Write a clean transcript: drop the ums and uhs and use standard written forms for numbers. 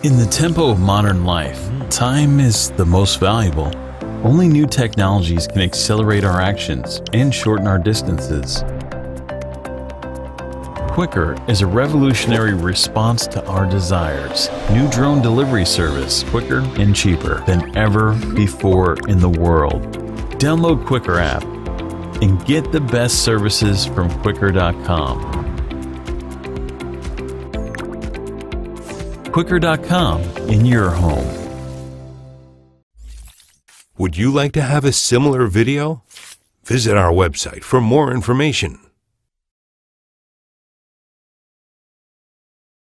In the tempo of modern life, time is the most valuable. Only new technologies can accelerate our actions and shorten our distances. QWQER is a revolutionary response to our desires. New drone delivery service, quicker and cheaper than ever before in the world. Download QWQER app and get the best services from QWQER.com. QWQER.com in your home. Would you like to have a similar video? Visit our website for more information.